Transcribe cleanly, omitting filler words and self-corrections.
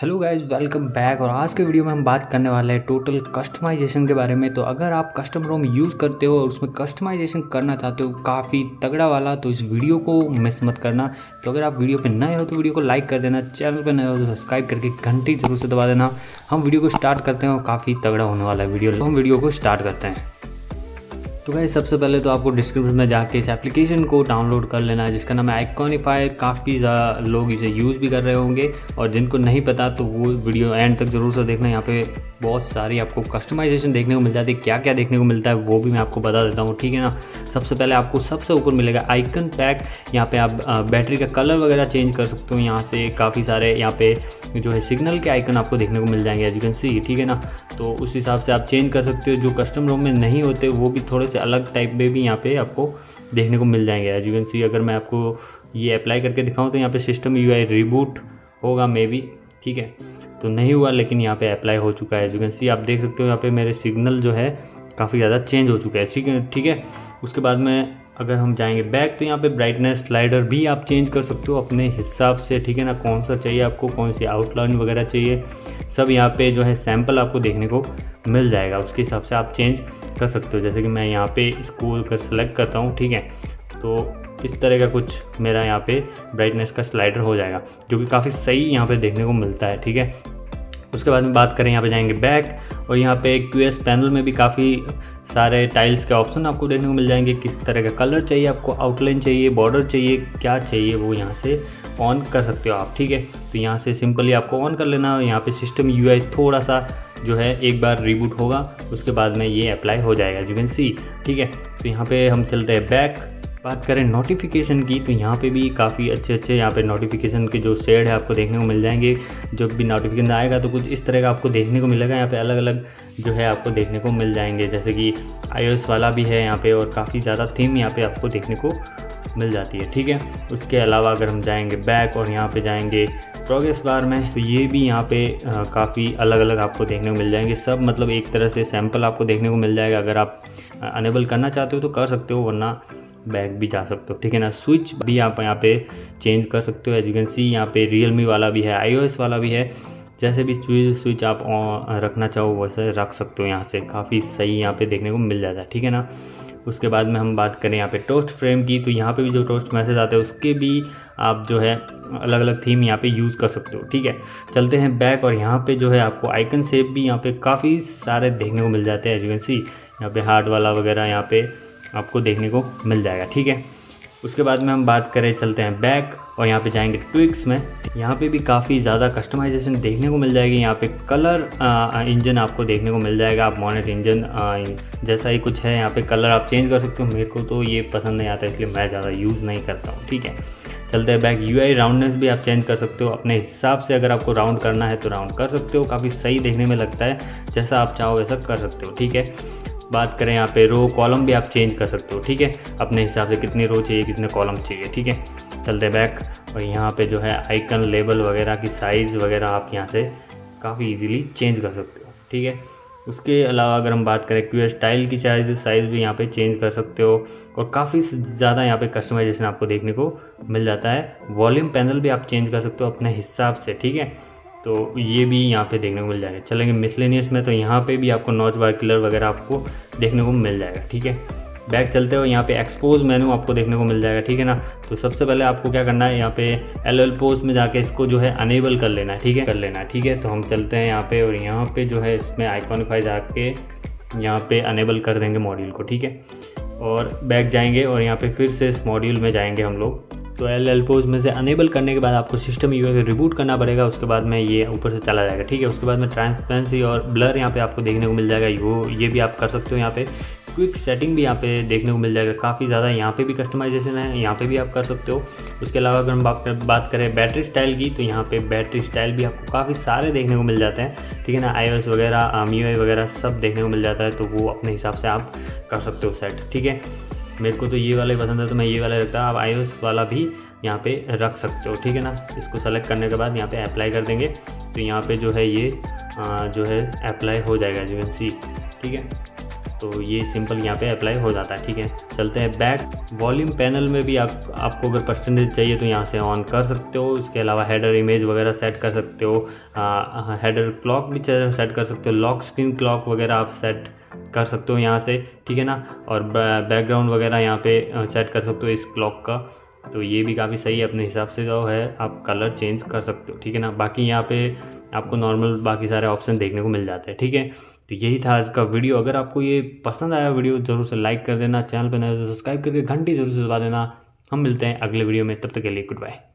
Hello guys, welcome back. और आज के वीडियो में हम बात करने वाले हैं टोटल कस्टमाइजेशन के बारे में। तो अगर आप कस्टम रोम यूज़ करते हो और उसमें कस्टमाइजेशन करना चाहते हो काफ़ी तगड़ा वाला, तो इस वीडियो को मिस मत करना। तो अगर आप वीडियो पे नए हो तो वीडियो को लाइक कर देना, चैनल पे नए हो तो सब्सक्राइब करके घंटी जरूर से दबा देना। हम वीडियो को स्टार्ट करते हैं और काफ़ी तगड़ा होने वाला है वीडियो, तो हम वीडियो को स्टार्ट करते हैं। तो गाइस सबसे पहले तो आपको डिस्क्रिप्शन में जाके इस एप्लीकेशन को डाउनलोड कर लेना है, जिसका नाम है आइकॉनिफाई। काफ़ी ज़्यादा लोग इसे यूज़ भी कर रहे होंगे, और जिनको नहीं पता तो वो वीडियो एंड तक ज़रूर से देखना। यहाँ पे बहुत सारी आपको कस्टमाइजेशन देखने को मिल जाती है। क्या क्या देखने को मिलता है वो भी मैं आपको बता देता हूँ, ठीक है ना। सबसे पहले आपको सबसे ऊपर मिलेगा आइकन पैक। यहाँ पे आप बैटरी का कलर वगैरह चेंज कर सकते हो। यहाँ से काफ़ी सारे यहाँ पे जो है सिग्नल के आइकन आपको देखने को मिल जाएंगे, एज यू कैन सी, ठीक है ना। तो उस हिसाब से आप चेंज कर सकते हो। जो कस्टम रोम में नहीं होते वो भी थोड़े से अलग टाइप में भी यहाँ पे आपको देखने को मिल जाएंगे, एज यू कैन सी। अगर मैं आपको ये अप्लाई करके दिखाऊँ तो यहाँ पे सिस्टम यूआई रिबूट होगा मे बी, ठीक है। तो नहीं हुआ, लेकिन यहाँ पे अप्लाई हो चुका है, एज यू कैन सी। आप देख सकते हो यहाँ पे मेरे सिग्नल जो है काफ़ी ज़्यादा चेंज हो चुका है, ठीक है। उसके बाद में अगर हम जाएंगे बैक, तो यहाँ पे ब्राइटनेस स्लाइडर भी आप चेंज कर सकते हो अपने हिसाब से, ठीक है ना। कौन सा चाहिए आपको, कौन सी आउटलाइन वगैरह चाहिए, सब यहाँ पे जो है सैम्पल आपको देखने को मिल जाएगा। उसके हिसाब से आप चेंज कर सकते हो। जैसे कि मैं यहाँ पे इसको अगर सेलेक्ट करता हूँ, ठीक है, तो इस तरह का कुछ मेरा यहाँ पे ब्राइटनेस का स्लाइडर हो जाएगा, जो कि काफ़ी सही यहाँ पे देखने को मिलता है, ठीक है। उसके बाद में बात करें, यहाँ पे जाएंगे बैक, और यहाँ पे क्यूएस पैनल में भी काफ़ी सारे टाइल्स के ऑप्शन आपको देखने को मिल जाएंगे। किस तरह का कलर चाहिए आपको, आउटलाइन चाहिए, बॉर्डर चाहिए, क्या चाहिए वो यहाँ से ऑन कर सकते हो आप, ठीक है। तो यहाँ से सिंपली आपको ऑन कर लेना। यहाँ पे सिस्टम यूआई थोड़ा सा जो है एक बार रिबूट होगा, उसके बाद में ये अप्लाई हो जाएगा, यू कैन सी, ठीक है। तो यहाँ पे हम चलते हैं बैक। बात करें नोटिफिकेशन की, तो यहाँ पे भी काफ़ी अच्छे यहाँ पे नोटिफिकेशन के जो शेड है आपको देखने को मिल जाएंगे। जब भी नोटिफिकेशन आएगा तो कुछ इस तरह का आपको देखने को मिलेगा। यहाँ पे अलग अलग जो है आपको देखने को मिल जाएंगे, जैसे कि iOS वाला भी है यहाँ पे, और काफ़ी ज़्यादा थीम यहाँ पे आपको देखने को मिल जाती है, ठीक है। उसके अलावा अगर हम जाएंगे बैक और यहाँ पे जाएंगे प्रोग्रेस बार में, तो ये भी यहाँ पे काफ़ी अलग अलग आपको देखने को मिल जाएंगे। सब मतलब एक तरह से सैम्पल आपको देखने को मिल जाएगा। अगर आप अनेबल करना चाहते हो तो कर सकते हो, वरना बैक भी जा सकते हो, ठीक है ना। स्विच भी आप यहाँ पे चेंज कर सकते हो, एज यू कैन सी। यहाँ पे रियलमी वाला भी है, iOS वाला भी है। जैसे भी स्विच आप रखना चाहो वैसे रख सकते हो। यहाँ से काफ़ी सही यहाँ पे देखने को मिल जाता है, ठीक है ना। उसके बाद में हम बात करें यहाँ पे टोस्ट फ्रेम की, तो यहाँ पे भी जो टोस्ट मैसेज आते हैं उसके भी आप जो है अलग अलग थीम यहाँ पे यूज़ कर सकते हो, ठीक है। चलते हैं बैक, और यहाँ पे जो है आपको आइकन शेप भी यहाँ पे काफ़ी सारे देखने को मिल जाते हैं, एज यू कैन सी। यहाँ पे हार्ट वाला वगैरह यहाँ पे आपको देखने को मिल जाएगा, ठीक है। उसके बाद में हम बात करें, चलते हैं बैक और यहाँ पे जाएंगे ट्विक्स में। यहाँ पे भी काफ़ी ज़्यादा कस्टमाइजेशन देखने को मिल जाएगी। यहाँ पे कलर इंजन आपको देखने को मिल जाएगा। आप मॉनेट इंजन जैसा ही कुछ है, यहाँ पे कलर आप चेंज कर सकते हो। मेरे को तो ये पसंद नहीं आता, इसलिए मैं ज़्यादा यूज़ नहीं करता हूँ, ठीक है। चलते हैं बैक। यूआई राउंडनेस भी आप चेंज कर सकते हो अपने हिसाब से। अगर आपको राउंड करना है तो राउंड कर सकते हो, काफ़ी सही देखने में लगता है। जैसा आप चाहो वैसा कर सकते हो, ठीक है। बात करें यहाँ पे रो कॉलम भी आप चेंज कर सकते हो, ठीक है, अपने हिसाब से। कितनी रो चाहिए, कितने कॉलम चाहिए, ठीक है। चलते बैक, और यहाँ पे जो है आइकन लेबल वगैरह की साइज़ वगैरह आप यहाँ से काफ़ी इजीली चेंज कर सकते हो, ठीक है। उसके अलावा अगर हम बात करें क्यूएस स्टाइल की साइज़ भी यहाँ पे चेंज कर सकते हो, और काफ़ी ज़्यादा यहाँ पे कस्टमाइजेशन आपको देखने को मिल जाता है। वॉल्यूम पैनल भी आप चेंज कर सकते हो अपने हिसाब से, ठीक है। तो ये भी यहाँ पे देखने को मिल जाएगा। चलेंगे मिसलेनियस में, तो यहाँ पे भी आपको नॉच बार किलर वगैरह आपको देखने को मिल जाएगा, ठीक है। बैक चलते हो, यहाँ पे एक्सपोज मेनू आपको देखने को मिल जाएगा, ठीक है ना। तो सबसे पहले आपको क्या करना है, यहाँ पे LL पोज में जाके इसको जो है अनेबल कर लेना है, ठीक है। तो हम चलते हैं यहाँ पे, और यहाँ पे जो है इसमें आइकॉनिफाई जाके यहाँ पे अनेबल कर देंगे मॉड्यूल को, ठीक है। और बैक जाएंगे और यहाँ पे फिर से इस मॉड्यूल में जाएंगे हम लोग। तो LL पोज में से अनेबल करने के बाद आपको सिस्टम यूआई रिबूट करना पड़ेगा। उसके बाद में ये ऊपर से चला जाएगा, ठीक है। उसके बाद में ट्रांसपेरेंसी और ब्लर यहाँ पे आपको देखने को मिल जाएगा। ये भी आप कर सकते हो। यहाँ पे क्विक सेटिंग भी यहाँ पे देखने को मिल जाएगा। काफ़ी ज़्यादा यहाँ पे भी कस्टमाइजेशन है, यहाँ पे भी आप कर सकते हो। उसके अलावा अगर हम बात करें बैटरी स्टाइल की, तो यहाँ पे बैटरी स्टाइल भी आपको काफ़ी सारे देखने को मिल जाते हैं, ठीक है ना। iOS वगैरह MIUI वगैरह सब देखने को मिल जाता है, तो वो अपने हिसाब से आप कर सकते हो सेट, ठीक है। मेरे को तो ये वाला ही पसंद है, तो मैं ये वाला रखता हूँ। आप iOS वाला भी यहाँ पे रख सकते हो, ठीक है ना। इसको सेलेक्ट करने के बाद यहाँ पे अप्लाई कर देंगे, तो यहाँ पे जो है ये जो है अप्लाई हो जाएगा, यू कैन सी, ठीक है। तो ये सिंपल यहाँ पे अप्लाई हो जाता है। ठीक है, चलते हैं बैक। वॉल्यूम पैनल में भी आपको अगर परसेंटेज चाहिए तो यहाँ से ऑन कर सकते हो। इसके अलावा हेडर इमेज वगैरह सेट कर सकते हो, हेडर क्लॉक भी सेट कर सकते हो, लॉक स्क्रीन क्लॉक वगैरह आप सेट कर सकते हो यहाँ से। ठीक है ना, और बैकग्राउंड वगैरह यहाँ पे सेट कर सकते हो इस क्लॉक का। तो ये भी काफ़ी सही है, अपने हिसाब से जो है आप कलर चेंज कर सकते हो। ठीक है ना, बाकी यहाँ पे आपको नॉर्मल बाकी सारे ऑप्शन देखने को मिल जाते हैं। ठीक है, तो यही था आज का वीडियो। अगर आपको ये पसंद आया वीडियो ज़रूर से लाइक कर देना, चैनल पर नए तो सब्सक्राइब करके घंटी ज़रूर से दबा देना। हम मिलते हैं अगले वीडियो में, तब तक के लिए गुड बाय।